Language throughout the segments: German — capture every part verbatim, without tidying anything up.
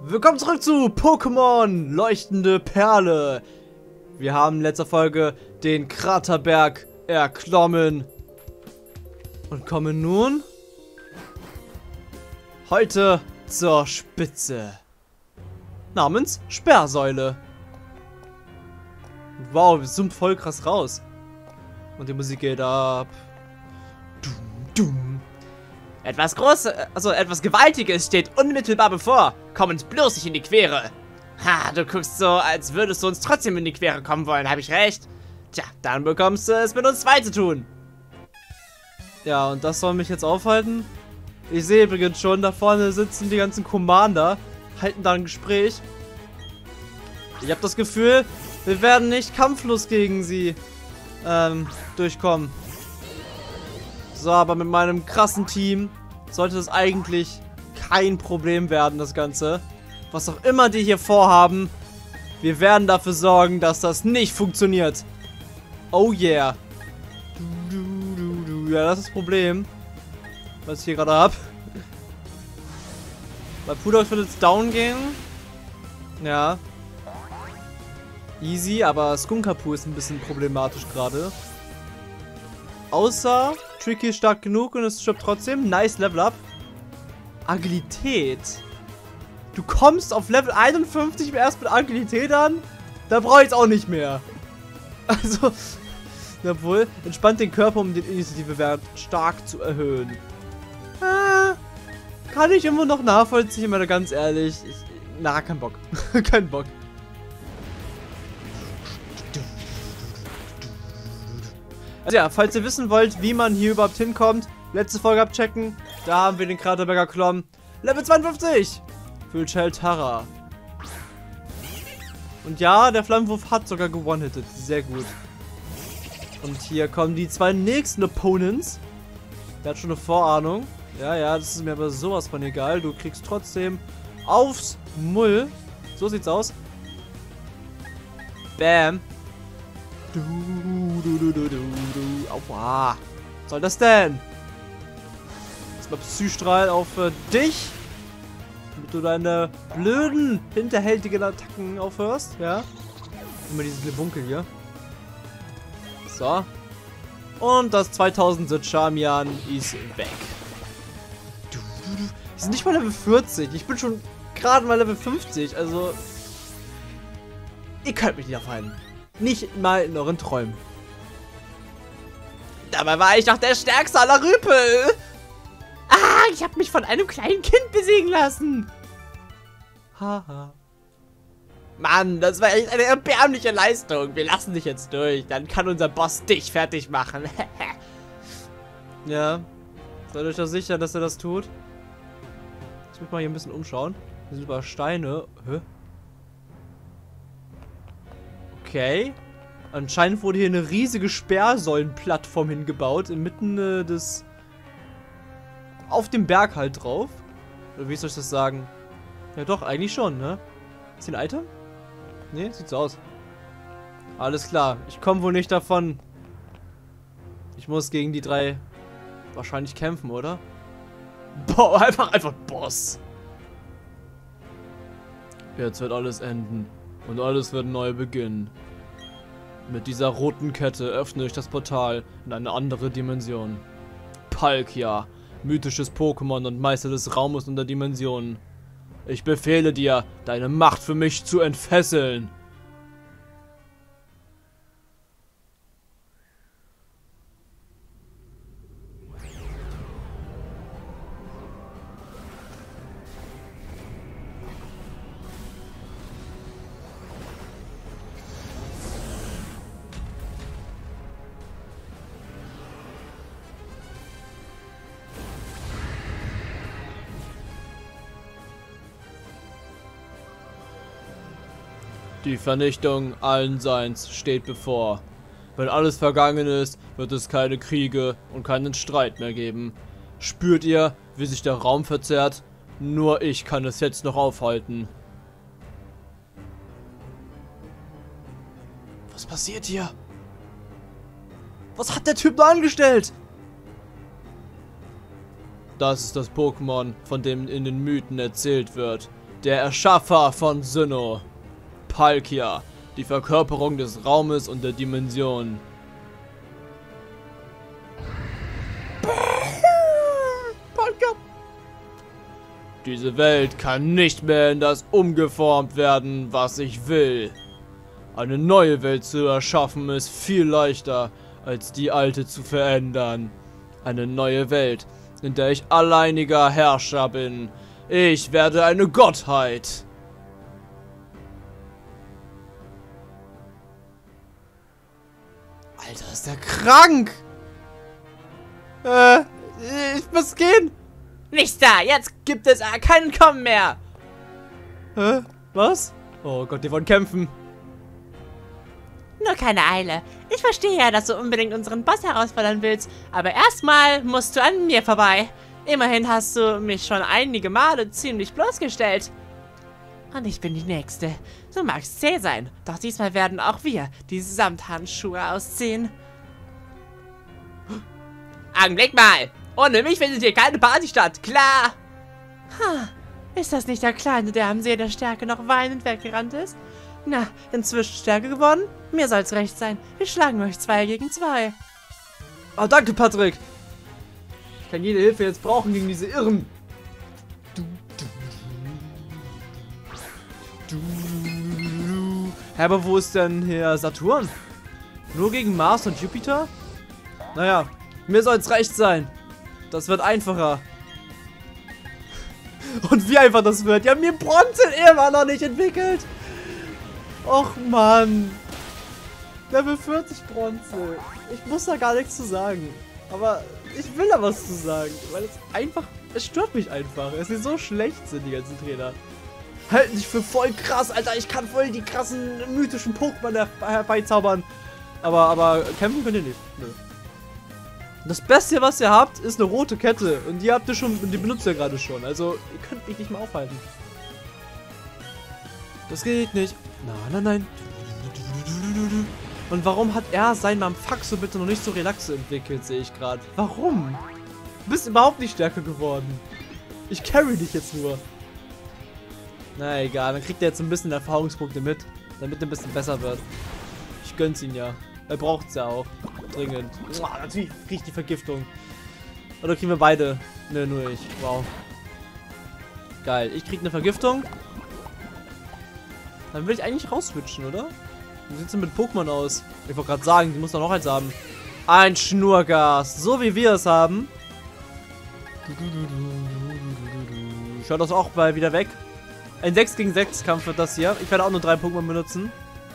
Willkommen zurück zu Pokémon Leuchtende Perle. Wir haben in letzter Folge den Kraterberg erklommen und kommen nun heute zur Spitze namens Sperrsäule. Wow, es zoomt voll krass raus und die Musik geht ab. Dum, dum. Etwas Großes, also etwas Gewaltiges steht unmittelbar bevor. Komm uns bloß nicht in die Quere. Ha, du guckst so, als würdest du uns trotzdem in die Quere kommen wollen, habe ich recht? Tja, dann bekommst du es mit uns zwei zu tun. Ja, und das soll mich jetzt aufhalten? Ich sehe übrigens schon, da vorne sitzen die ganzen Commander, halten da ein Gespräch. Ich habe das Gefühl, wir werden nicht kampflos gegen sie ähm, durchkommen. So, aber mit meinem krassen Team sollte es eigentlich kein Problem werden, das Ganze. Was auch immer die hier vorhaben, wir werden dafür sorgen, dass das nicht funktioniert. Oh yeah. Du, du, du, du. Ja, das ist das Problem, was ich hier gerade habe. Bei Pudox wird jetzt down gehen. Ja. Easy, aber Skunkapu ist ein bisschen problematisch gerade. Außer Tricky ist stark genug und es stirbt trotzdem. Nice Level Up. Agilität. Du kommst auf Level einundfünfzig erst mit Agilität an? Da brauche ich es auch nicht mehr. Also, jawohl, entspannt den Körper, um den Initiativewert stark zu erhöhen. Ah, kann ich immer noch nachvollziehen, aber ganz ehrlich. Ich, na, kein Bock. Kein Bock. Also ja, falls ihr wissen wollt, wie man hier überhaupt hinkommt, letzte Folge abchecken. Da haben wir den Kraterberger Klom. Level zweiundfünfzig für Cheltara. Und ja, der Flammenwurf hat sogar gewone-hitted. Sehr gut. Und hier kommen die zwei nächsten Opponents. Der hat schon eine Vorahnung. Ja, ja, das ist mir aber sowas von egal. Du kriegst trotzdem aufs Mull. So sieht's aus. Bam. Du, du, du, du, du, du. Aua. Was soll das denn? Erstmal Psystrahl auf äh, dich. Damit du deine blöden, hinterhältigen Attacken aufhörst. Ja. Immer dieses Lebunkel hier. So. Und das zweitausend Charmian ist weg. Du, du, du. Die sind nicht mal Level vierzig. Ich bin schon gerade mal Level fünfzig. Also. Ihr könnt mich nicht aufhalten. Nicht mal in euren Träumen. Dabei war ich doch der stärkste aller Rüpel. Ah, ich habe mich von einem kleinen Kind besiegen lassen. Haha. Mann, das war echt eine erbärmliche Leistung. Wir lassen dich jetzt durch. Dann kann unser Boss dich fertig machen. Ja. Seid euch da sicher, dass er das tut? Ich muss mal hier ein bisschen umschauen. Hier sind über Steine. Hä? Okay. Anscheinend wurde hier eine riesige Sperrsäulenplattform hingebaut, inmitten äh, des... auf dem Berg halt drauf. Oder wie soll ich das sagen? Ja doch, eigentlich schon, ne? Ist hier ein Item? Ne, sieht so aus. Alles klar, ich komme wohl nicht davon. Ich muss gegen die drei wahrscheinlich kämpfen, oder? Boah, einfach, einfach Boss. Jetzt wird alles enden. Und alles wird neu beginnen. Mit dieser roten Kette öffne ich das Portal in eine andere Dimension. Palkia, mythisches Pokémon und Meister des Raumes und der Dimensionen. Ich befehle dir, deine Macht für mich zu entfesseln. Die Vernichtung allen Seins steht bevor. Wenn alles vergangen ist, wird es keine Kriege und keinen Streit mehr geben. Spürt ihr, wie sich der Raum verzerrt? Nur ich kann es jetzt noch aufhalten. Was passiert hier? Was hat der Typ da angestellt? Das ist das Pokémon, von dem in den Mythen erzählt wird. Der Erschaffer von Sinnoh. Palkia, die Verkörperung des Raumes und der Dimension. Palkia. Diese Welt kann nicht mehr in das umgeformt werden, was ich will. Eine neue Welt zu erschaffen ist viel leichter, als die alte zu verändern. Eine neue Welt, in der ich alleiniger Herrscher bin. Ich werde eine Gottheit. Alter, ist der krank! Äh, ich muss gehen. Nichts da, jetzt gibt es äh, keinen Kommen mehr. Hä? Was? Oh Gott, die wollen kämpfen. Nur keine Eile. Ich verstehe ja, dass du unbedingt unseren Boss herausfordern willst, aber erstmal musst du an mir vorbei. Immerhin hast du mich schon einige Male ziemlich bloßgestellt. Und ich bin die Nächste. Du magst zäh sein, doch diesmal werden auch wir die Samthandschuhe ausziehen. Augenblick mal! Ohne mich findet hier keine Party statt, klar! Ha, ist das nicht der Kleine, der am See der Stärke noch weinend weggerannt ist? Na, inzwischen Stärke gewonnen? Mir soll's recht sein. Wir schlagen euch zwei gegen zwei. Oh, danke, Patrick. Ich kann jede Hilfe jetzt brauchen gegen diese Irren. Du, du, du, du. Hä, aber wo ist denn hier Saturn? Nur gegen Mars und Jupiter? Naja, mir soll's recht sein. Das wird einfacher. Und wie einfach das wird. Ja, mir Bronze immer noch nicht entwickelt. Och, Mann. Level vierzig Bronze. Ich muss da gar nichts zu sagen. Aber ich will da was zu sagen. Weil es einfach, es stört mich einfach. Es ist so schlecht sind, die ganzen Trainer. Halten sich für voll krass, Alter. Ich kann voll die krassen, mythischen Pokémon herbeizaubern. Aber, aber kämpfen könnt ihr nicht. Nö. Das Beste, was ihr habt, ist eine rote Kette. Und die habt ihr schon, die benutzt ihr gerade schon. Also, ihr könnt mich nicht mehr aufhalten. Das geht nicht. Nein, nein, nein. Und warum hat er sein Mamfaxo bitte noch nicht so Relaxe entwickelt, sehe ich gerade. Warum? Du bist überhaupt nicht stärker geworden. Ich carry dich jetzt nur. Na egal, dann kriegt er jetzt ein bisschen Erfahrungspunkte mit, damit er ein bisschen besser wird. Ich gönn's ihn ja. Er braucht's ja auch. Dringend. Boah, natürlich riecht die Vergiftung. Oder kriegen wir beide? Nö, nur ich. Wow. Geil. Ich krieg eine Vergiftung. Dann will ich eigentlich rausswitchen, oder? Wie sieht's denn mit Pokémon aus? Ich wollte gerade sagen, die muss doch noch eins haben. Ein Schnurgas. So wie wir es haben. Schaut das auch bald wieder weg. Ein sechs gegen sechs Kampf wird das hier. Ich werde auch nur drei Pokémon benutzen.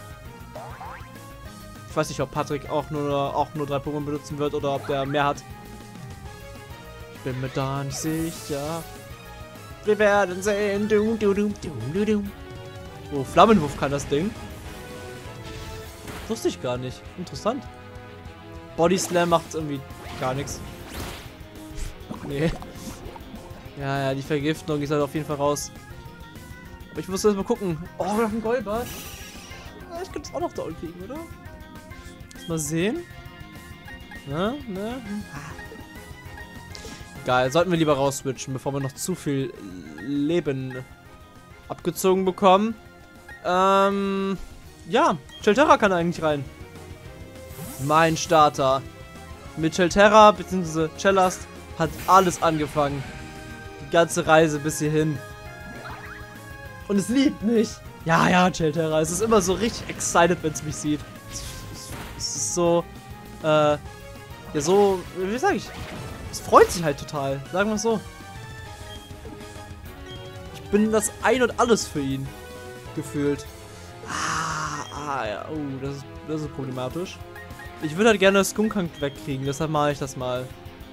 Ich weiß nicht, ob Patrick auch nur, auch nur drei Pokémon benutzen wird oder ob der mehr hat. Ich bin mir da nicht sicher. Wir werden sehen. Du, du, du, du, du. Oh, Flammenwurf kann das Ding. Wusste ich gar nicht. Interessant. Body Slam macht irgendwie gar nichts. Nee. Ja, ja, die Vergiftung ist halt auf jeden Fall raus. Aber ich muss erst mal gucken. Oh, noch ein Golbart. Ich könnte es auch noch da unten kriegen, oder? Mal sehen. Ne, ne. Geil, sollten wir lieber rausswitchen, bevor wir noch zu viel Leben abgezogen bekommen. Ähm, ja, Chelterra kann eigentlich rein. Mein Starter. Mit Chelterra bzw. Chelast hat alles angefangen. Die ganze Reise bis hierhin. Und es liebt mich. Ja, ja, Chelterra. Es ist immer so richtig excited, wenn es mich sieht. Es ist so, äh, ja so, wie sag ich? Es freut sich halt total, sagen wir es so. Ich bin das Ein und Alles für ihn, gefühlt. Ah, ah ja, oh, das ist, das ist problematisch. Ich würde halt gerne das Skuntank wegkriegen, deshalb mache ich das mal.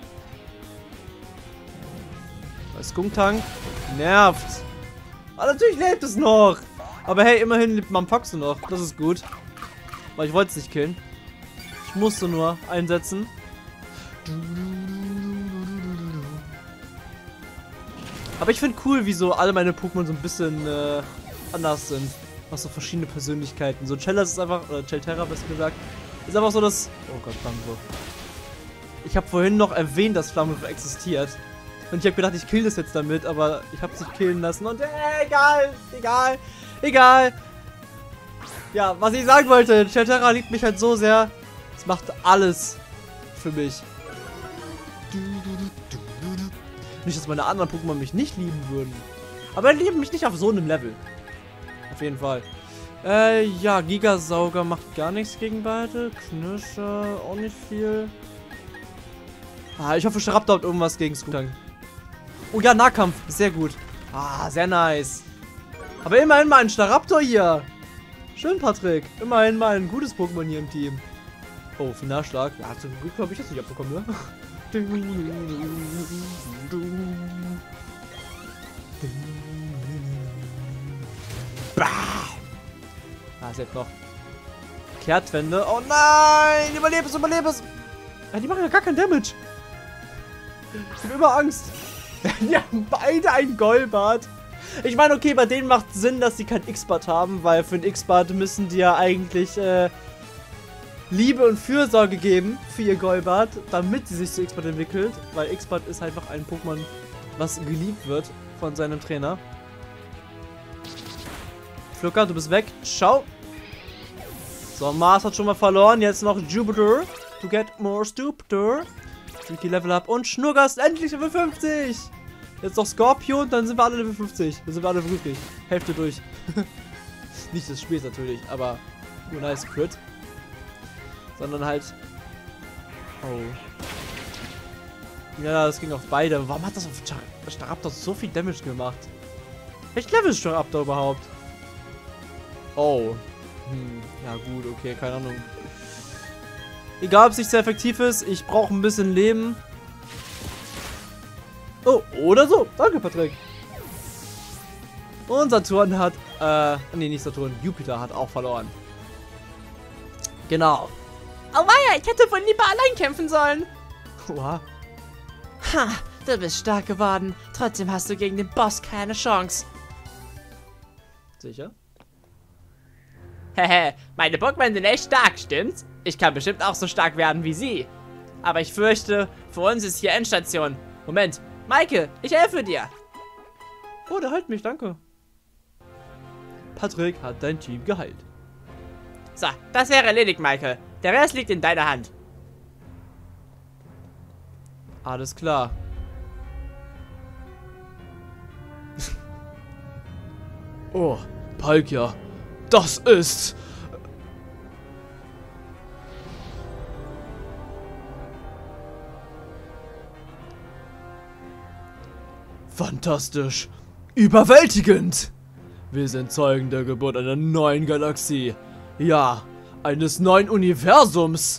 Weil Skuntank nervt. Aber natürlich lebt es noch. Aber hey, immerhin lebt Mamfaxo noch, das ist gut. Weil ich wollte es nicht killen. Ich musste nur einsetzen. Aber ich finde cool, wie so alle meine Pokémon so ein bisschen äh, anders sind. Was so verschiedene Persönlichkeiten. So Chellas ist einfach, oder Chelterra besser gesagt, ist einfach so das... Oh Gott, Flammenwurf. Ich habe vorhin noch erwähnt, dass Flammenwurf existiert. Und ich habe gedacht, ich kill das jetzt damit, aber ich habe es nicht killen lassen. Und äh, egal, egal, egal. Ja, was ich sagen wollte, Chatera liebt mich halt so sehr. Es macht alles für mich. Nicht, dass meine anderen Pokémon mich nicht lieben würden. Aber die lieben mich nicht auf so einem Level. Auf jeden Fall. Äh, ja, Gigasauger macht gar nichts gegen beide. Knirscher, auch nicht viel. Ah, ich hoffe, Staraptor hat irgendwas gegen Scootang. Oh ja, Nahkampf. Sehr gut. Ah, sehr nice. Aber immerhin mal ein Staraptor hier. Schön, Patrick. Immerhin mal ein gutes Pokémon hier im Team. Oh, Finalschlag. Ja, zum Glück habe ich das nicht abbekommen, ne? Ah, ist jetzt noch. Kehrtwende. Oh nein! Überlebe es, überlebe es! Ja, die machen ja gar keinen Damage. Ich habe immer Angst. Die haben beide ein Golbart. Ich meine, okay, bei denen macht Sinn, dass sie kein X-Bart haben, weil für ein X-Bart müssen die ja eigentlich äh, Liebe und Fürsorge geben für ihr Golbart, damit sie sich zu X-Bart entwickelt, weil X-Bart ist einfach ein Pokémon, was geliebt wird von seinem Trainer. Flucker, du bist weg. Schau. So, Mars hat schon mal verloren. Jetzt noch Jupiter. To get more stupider. Tricky Level Up. Und Schnurgast endlich Level fünfzig. Jetzt noch Scorpion, dann sind wir alle Level fünfzig. Dann sind wir alle glücklich. Hälfte durch. Nicht des Spiels natürlich, aber nur nice Crit. Sondern halt... Oh. Ja, das ging auf beide. Warum hat das auf Staraptor so viel Damage gemacht? Welches Level ist Staraptor überhaupt? Oh. Hm, ja gut, okay, keine Ahnung. Egal, ob es nicht sehr effektiv ist, ich brauche ein bisschen Leben. Oh, oder so. Danke, Patrick. Und Saturn hat, äh, nee, nicht Saturn, Jupiter hat auch verloren. Genau. Oh weia, ich hätte wohl lieber allein kämpfen sollen. Oha. Ha, du bist stark geworden. Trotzdem hast du gegen den Boss keine Chance. Sicher? Hehe, meine Pokémon sind echt stark, stimmt's? Ich kann bestimmt auch so stark werden wie sie. Aber ich fürchte, für uns ist hier Endstation. Moment, Maike, ich helfe dir. Oh, der heilt mich, danke. Patrick hat dein Team geheilt. So, das wäre erledigt, Maike. Der Rest liegt in deiner Hand. Alles klar. Oh, Palkia. Das ist... fantastisch. Überwältigend. Wir sind Zeugen der Geburt einer neuen Galaxie. Ja, eines neuen Universums.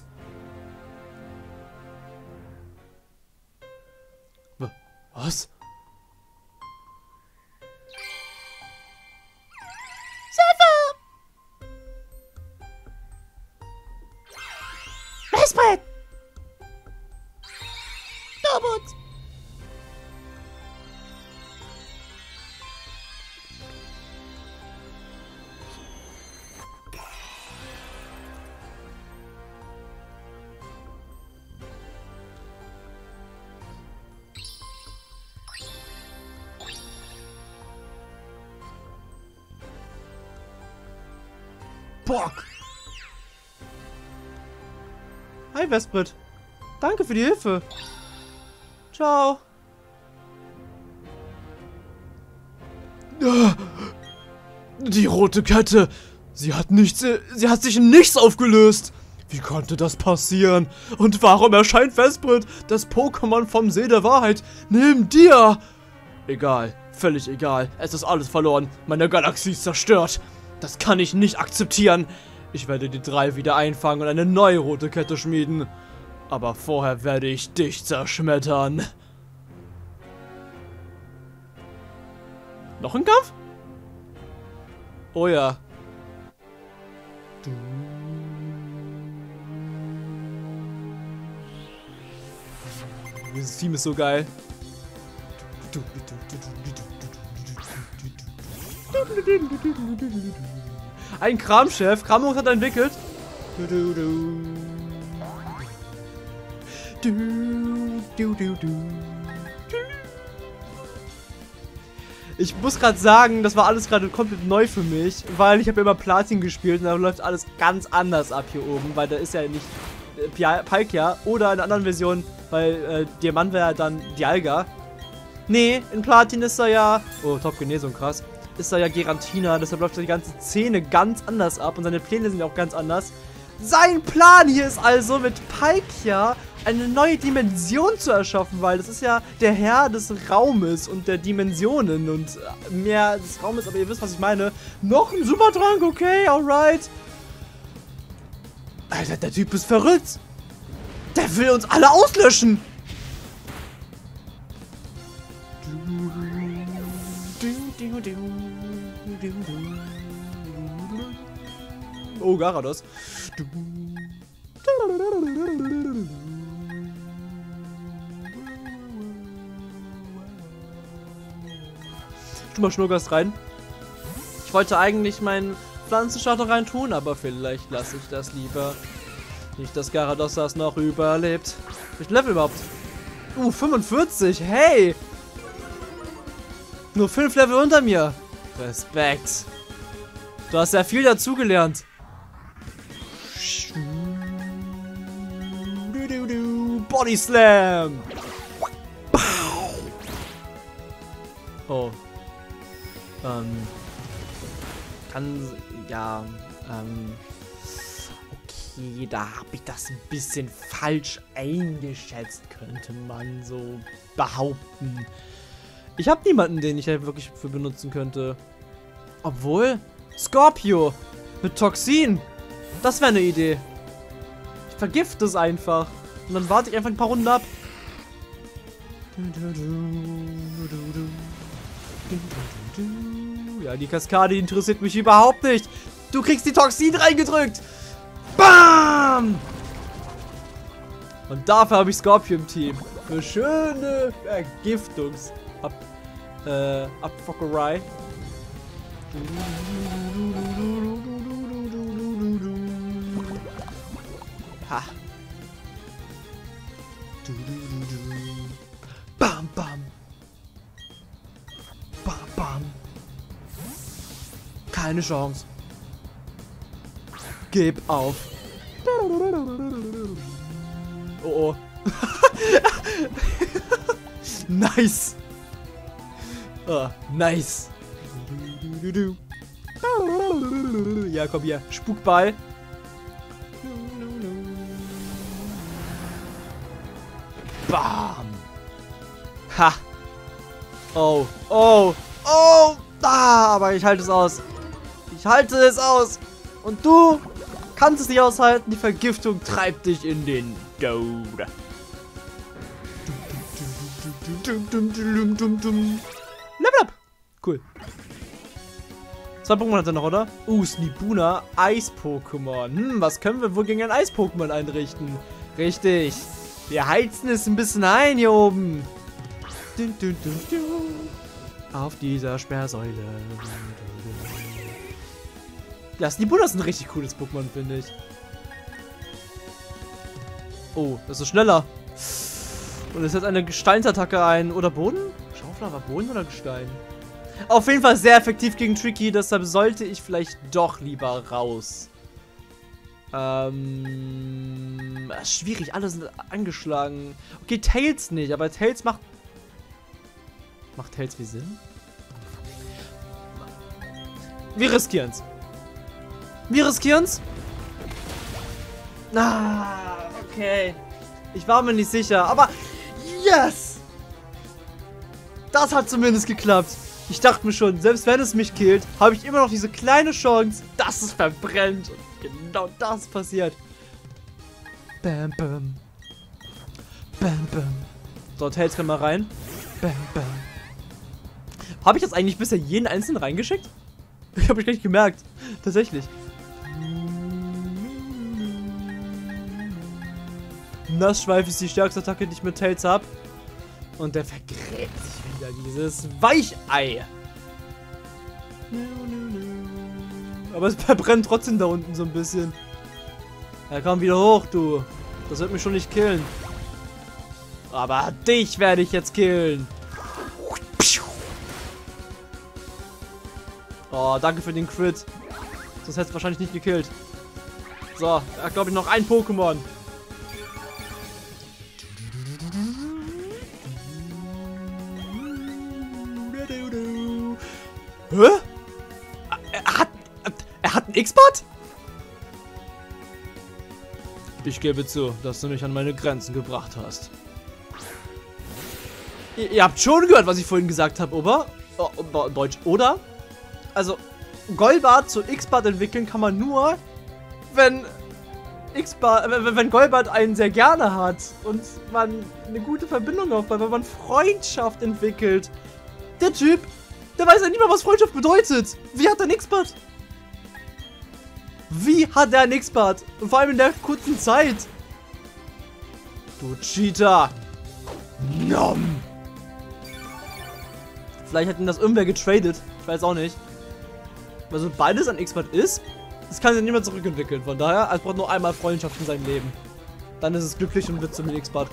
Was? Westbrett! Dobot! Bock! Hi, Vesprit. Danke für die Hilfe. Ciao. Die rote Kette. Sie hat nichts... Sie hat sich in nichts aufgelöst. Wie konnte das passieren? Und warum erscheint Vesprit, das Pokémon vom See der Wahrheit, neben dir? Egal. Völlig egal. Es ist alles verloren. Meine Galaxie ist zerstört. Das kann ich nicht akzeptieren. Ich werde die drei wieder einfangen und eine neue rote Kette schmieden. Aber vorher werde ich dich zerschmettern. Noch ein Kampf? Oh ja. Dieses Team ist so geil. Ein Kramchef. Kramung hat entwickelt. Du, du, du. Du, du, du, du. Ich muss gerade sagen, das war alles gerade komplett neu für mich, weil ich habe immer Platin gespielt und da läuft alles ganz anders ab hier oben, weil da ist ja nicht äh, Palkia oder in einer anderen Version, weil äh, Diamant wäre ja dann Dialga. Nee, in Platin ist er ja, oh, Top-Genesung, krass, ist er ja Giratina, deshalb läuft die ganze Szene ganz anders ab und seine Pläne sind ja auch ganz anders. Sein Plan hier ist also, mit Palkia eine neue Dimension zu erschaffen, weil das ist ja der Herr des Raumes und der Dimensionen und mehr des Raumes, aber ihr wisst, was ich meine. Noch ein Supertrank, okay, alright. Alter, der Typ ist verrückt. Der will uns alle auslöschen. Oh, Garados. Tu mal Schnurgast rein. Ich wollte eigentlich meinen Pflanzenstarter rein tun, aber vielleicht lasse ich das lieber. Nicht, dass Garados das noch überlebt. Ich Level überhaupt. Uh, fünfundvierzig. Hey! Nur fünf Level unter mir. Respekt. Du hast ja viel dazugelernt. Body Slam. Oh. Ähm. Kann. Ja. Ähm. Okay, da habe ich das ein bisschen falsch eingeschätzt, könnte man so behaupten. Ich habe niemanden, den ich halt wirklich für benutzen könnte. Obwohl. Scorpio. Mit Toxin. Das wäre eine Idee. Ich vergifte es einfach. Und dann warte ich einfach ein paar Runden ab. Ja, die Kaskade interessiert mich überhaupt nicht. Du kriegst die Toxin reingedrückt. Bam! Und dafür habe ich Scorpio im Team. Für schöne Vergiftungs... Ab... Äh... Abfockerei. Ha. Bam, bam. Bam, bam. Keine Chance. Gib auf. Oh, oh. Nice. Oh, nice. Ja, komm hier. Spukball. Bam. Ha. Oh. Oh. Oh. Ah, aber ich halte es aus. Ich halte es aus. Und du kannst es nicht aushalten. Die Vergiftung treibt dich in den Tod. Level up. Cool. Zwei Pokémon hat er noch, oder? Uh, Snibuna, Eis-Pokémon. Hm, was können wir wohl gegen ein Eis-Pokémon einrichten? Richtig. Wir heizen es ein bisschen ein hier oben. Dun, dun, dun, dun. Auf dieser Sperrsäule. Ja, Snibuna ist ein richtig cooles Pokémon, finde ich. Oh, das ist schneller. Und es setzt eine Gesteinsattacke ein. Oder Boden? Schaufler war Boden oder Gestein? Auf jeden Fall sehr effektiv gegen Tricky, deshalb sollte ich vielleicht doch lieber raus. Ähm... Schwierig, alle sind angeschlagen. Okay, Tails nicht, aber Tails macht... Macht Tails wie Sinn? Wir riskieren's. Wir riskieren's. Ah, okay. Ich war mir nicht sicher, aber... Yes! Das hat zumindest geklappt. Ich dachte mir schon, selbst wenn es mich killt, habe ich immer noch diese kleine Chance, dass es verbrennt. Und genau das passiert. Bam, bam. Bam, bam. So, Tails kann mal rein. Bam, bam. Habe ich jetzt eigentlich bisher jeden einzelnen reingeschickt? Ich habe mich gar nicht gemerkt. Tatsächlich. Nassschweif ist die stärkste Attacke, die ich mit Tails habe. Und der vergräbt sich wieder, dieses Weichei. Aber es verbrennt trotzdem da unten so ein bisschen. Ja, komm wieder hoch, du. Das wird mich schon nicht killen. Aber dich werde ich jetzt killen. Oh, danke für den Crit. Sonst hätte es wahrscheinlich nicht gekillt. So, da glaube ich noch ein Pokémon. Hä? Er hat, er hat einen X-Bot? Ich gebe zu, dass du mich an meine Grenzen gebracht hast. Ihr, ihr habt schon gehört, was ich vorhin gesagt habe, oder? Oh, oh, Deutsch, oder? Also, Golbat zu X-Bot entwickeln kann man nur, wenn X-Bot, wenn, wenn Golbat einen sehr gerne hat und man eine gute Verbindung aufbaut, wenn man Freundschaft entwickelt. Der Typ, der weiß ja nicht mal, was Freundschaft bedeutet. Wie hat er einen X-Bot? Wie hat er einen X-Bot? Und vor allem in der kurzen Zeit. Du Cheater. Nom. Vielleicht hat ihn das irgendwer getradet. Ich weiß auch nicht. Weil so beides an X-Bot ist, das kann sich nicht mehr zurückentwickeln. Von daher, es braucht nur einmal Freundschaft in seinem Leben. Dann ist es glücklich und wird zum X-Bot.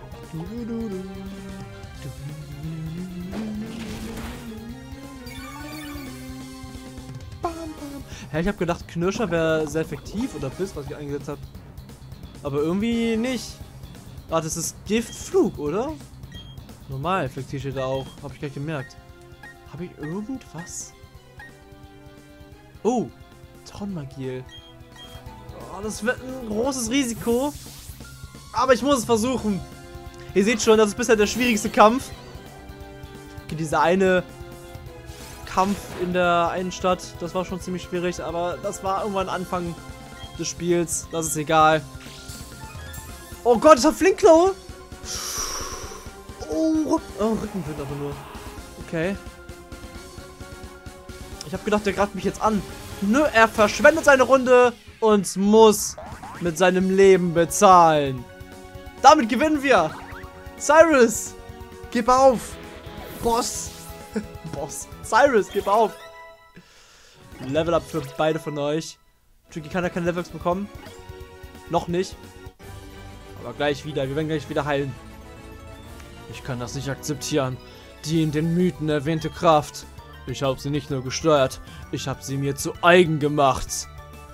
Ja, ich habe gedacht, Knirscher wäre sehr effektiv oder Biss, was ich eingesetzt habe. Aber irgendwie nicht. Ah, das ist Giftflug, oder? Normal effektiv steht da auch. Habe ich gleich gemerkt. Habe ich irgendwas? Oh, Tonmagil. Oh, das wird ein großes Risiko. Aber ich muss es versuchen. Ihr seht schon, das ist bisher der schwierigste Kampf. Okay, dieser eine Kampf in der einen Stadt, das war schon ziemlich schwierig, aber das war irgendwann Anfang des Spiels. Das ist egal. Oh Gott, das hat Flinkklaue. Oh, oh, Rückenwind aber nur. Okay. Ich habe gedacht, der greift mich jetzt an. Nö, er verschwendet seine Runde und muss mit seinem Leben bezahlen. Damit gewinnen wir. Cyrus, gib auf. Boss. Boss. Cyrus, gib auf. Level Up für beide von euch. Tricky kann ja keine Levels bekommen. Noch nicht. Aber gleich wieder. Wir werden gleich wieder heilen. Ich kann das nicht akzeptieren. Die in den Mythen erwähnte Kraft. Ich habe sie nicht nur gesteuert, ich habe sie mir zu eigen gemacht.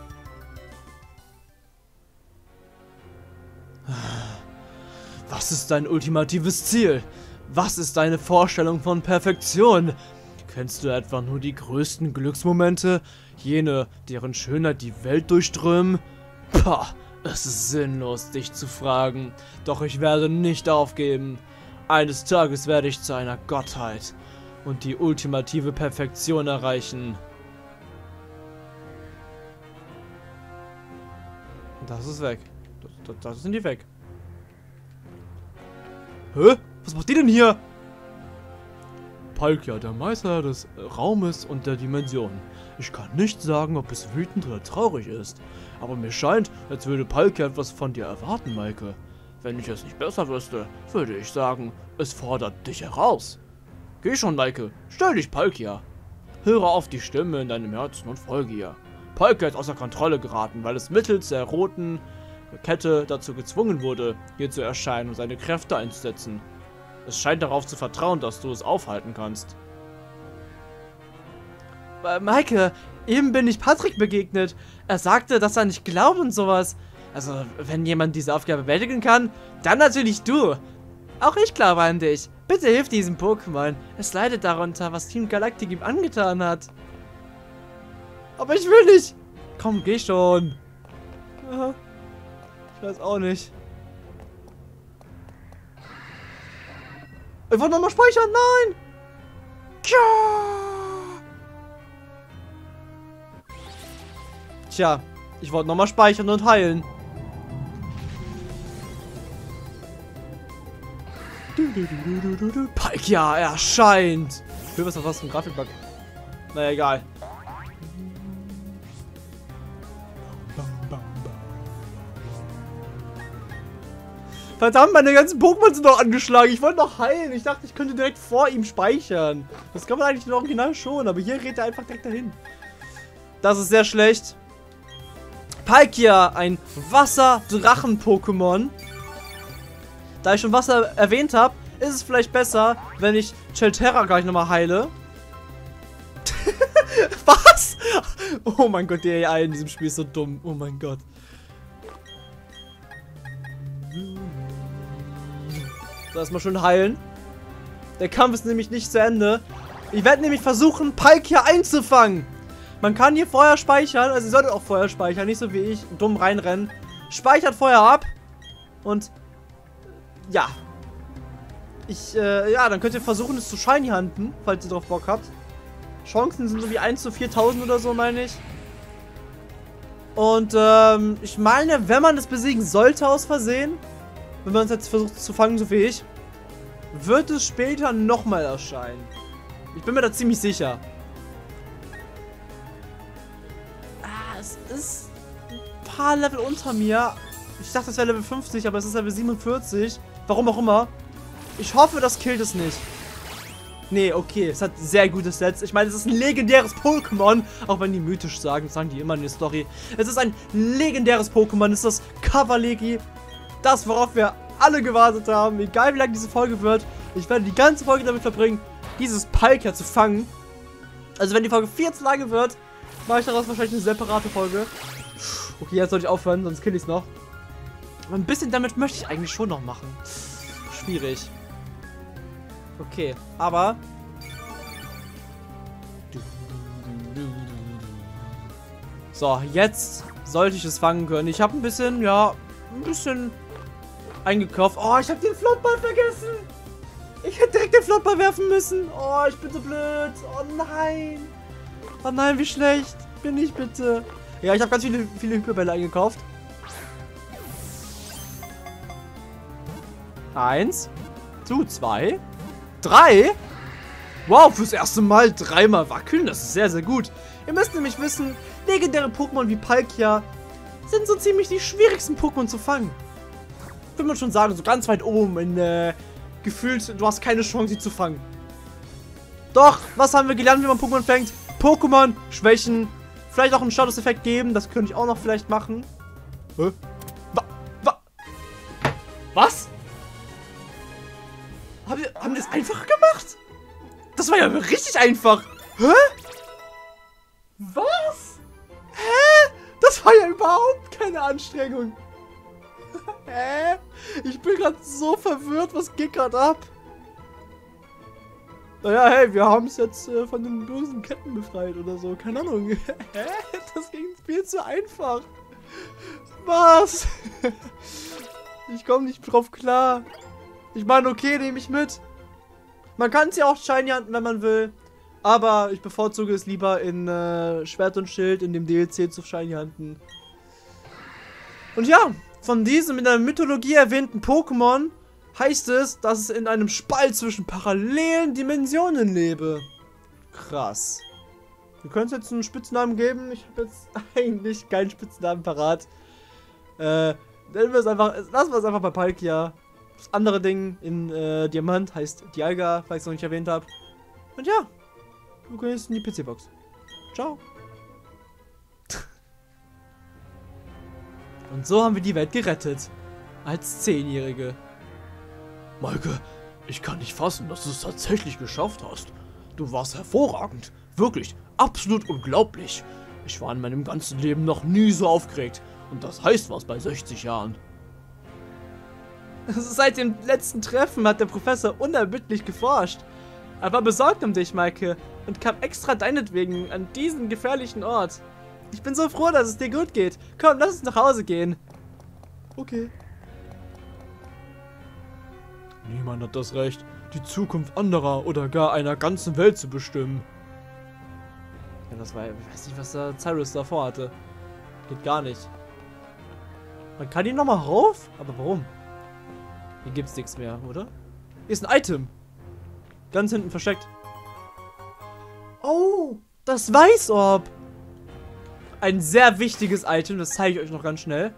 Was ist dein ultimatives Ziel? Was ist deine Vorstellung von Perfektion? Kennst du etwa nur die größten Glücksmomente? Jene, deren Schönheit die Welt durchströmen? Pah, es ist sinnlos, dich zu fragen. Doch ich werde nicht aufgeben. Eines Tages werde ich zu einer Gottheit und die ultimative Perfektion erreichen. Das ist weg. Das, das, das sind die weg. Hä? Was macht die denn hier? Palkia, der Meister des Raumes und der Dimension. Ich kann nicht sagen, ob es wütend oder traurig ist. Aber mir scheint, als würde Palkia etwas von dir erwarten, Maike. Wenn ich es nicht besser wüsste, würde ich sagen, es fordert dich heraus. Geh schon, Maike. Stell dich Palkia. Höre auf die Stimme in deinem Herzen und folge ihr. Palkia ist außer Kontrolle geraten, weil es mittels der roten Kette dazu gezwungen wurde, hier zu erscheinen und seine Kräfte einzusetzen. Es scheint darauf zu vertrauen, dass du es aufhalten kannst. Äh, Maike, eben bin ich Patrick begegnet. Er sagte, dass er nicht glaubt und sowas. Also, wenn jemand diese Aufgabe bewältigen kann, dann natürlich du. Auch ich glaube an dich. Bitte hilf diesem Pokémon. Es leidet darunter, was Team Galactic ihm angetan hat. Aber ich will nicht. Komm, geh schon. Ich weiß auch nicht. Ich wollte nochmal speichern. Nein. Tja, ich wollte nochmal speichern und heilen. Palkia erscheint. Ich will was noch was zum Grafikbug. Naja, egal. Verdammt, meine ganzen Pokémon sind noch angeschlagen. Ich wollte noch heilen. Ich dachte, ich könnte direkt vor ihm speichern. Das kann man eigentlich im Original schon, aber hier geht er einfach direkt dahin. Das ist sehr schlecht. Palkia, ein Wasser-Drachen-Pokémon. Da ich schon Wasser erwähnt habe, ist es vielleicht besser, wenn ich Chelterra gleich nochmal heile. Was? Oh mein Gott, die A I in diesem Spiel ist so dumm. Oh mein Gott. So, erstmal schön heilen. Der Kampf ist nämlich nicht zu Ende. Ich werde nämlich versuchen, Palkia einzufangen. Man kann hier vorher speichern. Also ihr solltet auch vorher speichern. Nicht so wie ich dumm reinrennen. Speichert vorher ab. Und ja. Ich, äh, ja, dann könnt ihr versuchen, es zu Shiny Hunten, falls ihr drauf Bock habt. Chancen sind so wie eins zu viertausend oder so, meine ich. Und, ähm, ich meine, wenn man es besiegen sollte aus Versehen, wenn man es jetzt versucht zu fangen, so wie ich, wird es später nochmal erscheinen. Ich bin mir da ziemlich sicher. Ah, es ist ein paar Level unter mir. Ich dachte, es wäre Level fünfzig, aber es ist Level siebenundvierzig. Warum auch immer. Ich hoffe, das killt es nicht. Nee, okay. Es hat sehr gute Stats. Ich meine, es ist ein legendäres Pokémon. Auch wenn die mythisch sagen, sagen die immer in der Story. Es ist ein legendäres Pokémon. Es ist das Cavalegi. Das, worauf wir alle gewartet haben. Egal, wie lange diese Folge wird. Ich werde die ganze Folge damit verbringen, dieses Palkia zu fangen. Also, wenn die Folge viel zu lange wird, mache ich daraus wahrscheinlich eine separate Folge. Okay, jetzt soll ich aufhören, sonst kill ich es noch. Aber ein bisschen damit möchte ich eigentlich schon noch machen. Schwierig. Okay, aber... So, jetzt sollte ich es fangen können. Ich habe ein bisschen, ja, ein bisschen eingekauft. Oh, ich habe den Flopball vergessen. Ich hätte direkt den Flopball werfen müssen. Oh, ich bin so blöd. Oh nein. Oh nein, wie schlecht bin ich bitte. Ja, ich habe ganz viele, viele Hyperbälle eingekauft. Eins. Zu, zwei. Drei? Wow, fürs erste Mal dreimal wackeln, das ist sehr, sehr gut. Ihr müsst nämlich wissen, legendäre Pokémon wie Palkia sind so ziemlich die schwierigsten Pokémon zu fangen. Würde man schon sagen, so ganz weit oben in, äh, gefühlt, du hast keine Chance, sie zu fangen. Doch, was haben wir gelernt, wie man Pokémon fängt? Pokémon schwächen, vielleicht auch einen Status-Effekt geben, das könnte ich auch noch vielleicht machen. Hä? Wa wa was? Haben wir, haben wir das einfach gemacht? Das war ja richtig einfach. Hä? Was? Hä? Das war ja überhaupt keine Anstrengung. Hä? Ich bin gerade so verwirrt. Was geht gerade ab? Naja, hey, wir haben es jetzt äh, von den bösen Ketten befreit oder so. Keine Ahnung. Hä? Das ging viel zu einfach. Was? Ich komme nicht drauf klar. Ich meine, okay, nehme ich mit. Man kann es ja auch shiny hunten, wenn man will. Aber ich bevorzuge es lieber in äh, Schwert und Schild, in dem D L C zu shiny hunten. Und ja, von diesem in der Mythologie erwähnten Pokémon heißt es, dass es in einem Spalt zwischen parallelen Dimensionen lebe. Krass. Wir können es jetzt einen Spitznamen geben. Ich habe jetzt eigentlich keinen Spitznamen parat. Äh, nennen wir es einfach, lassen wir es einfach bei Palkia. Das andere Ding in äh, Diamant heißt Dialga, falls ich es noch nicht erwähnt habe. Und ja, wir gehen jetzt in die P C-Box. Ciao. Und so haben wir die Welt gerettet. Als Zehnjährige. Maike, ich kann nicht fassen, dass du es tatsächlich geschafft hast. Du warst hervorragend. Wirklich, absolut unglaublich. Ich war in meinem ganzen Leben noch nie so aufgeregt. Und das heißt was bei sechzig Jahren. Seit dem letzten Treffen hat der Professor unerbittlich geforscht. Er war besorgt um dich, Maike, und kam extra deinetwegen an diesen gefährlichen Ort. Ich bin so froh, dass es dir gut geht. Komm, lass uns nach Hause gehen. Okay. Niemand hat das Recht, die Zukunft anderer oder gar einer ganzen Welt zu bestimmen. Ja, das war, ich weiß nicht, was der Cyrus davor hatte. Geht gar nicht. Man kann ihn nochmal rauf? Aber warum? Hier gibt's nichts mehr, oder? Hier ist ein Item. Ganz hinten versteckt. Oh, das Weißorb. Ein sehr wichtiges Item, das zeige ich euch noch ganz schnell.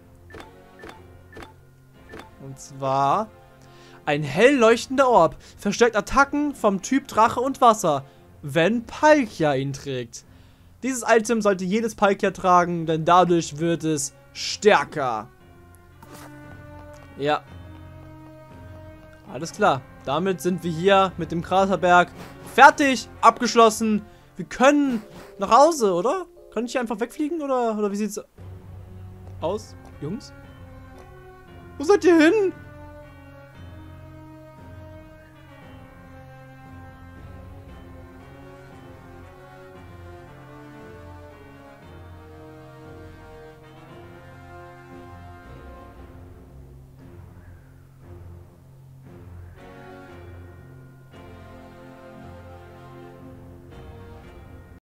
Und zwar ein hell leuchtender Orb. Verstärkt Attacken vom Typ Drache und Wasser, wenn Palkia ihn trägt. Dieses Item sollte jedes Palkia tragen, denn dadurch wird es stärker. Ja. Alles klar. Damit sind wir hier mit dem Kraterberg fertig, abgeschlossen. Wir können nach Hause, oder? Kann ich hier einfach wegfliegen, oder, oder wie sieht's aus? Jungs? Wo seid ihr hin?